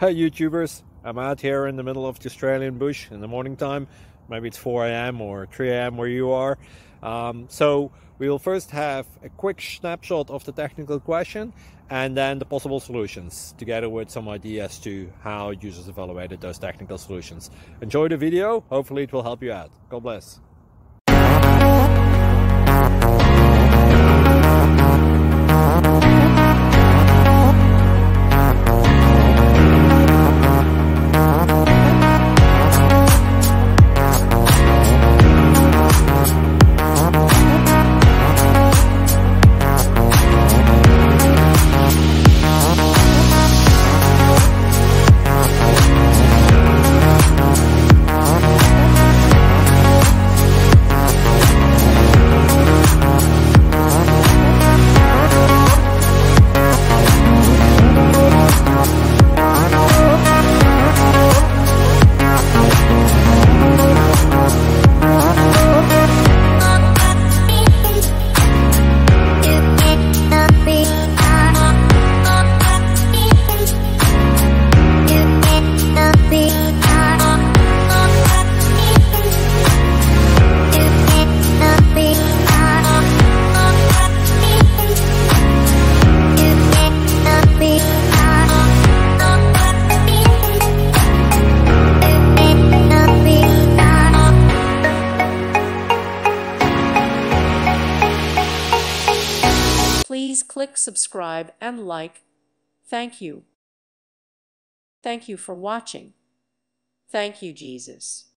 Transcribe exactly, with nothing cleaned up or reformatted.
Hey YouTubers, I'm out here in the middle of the Australian bush in the morning time. Maybe it's four A M or three A M where you are. Um, so we'll first have a quick snapshot of the technical question and then the possible solutions, together with some ideas to how users evaluated those technical solutions. Enjoy the video, hopefully it will help you out. God bless. Please click subscribe and like. Thank you. Thank you for watching. Thank you, Jesus.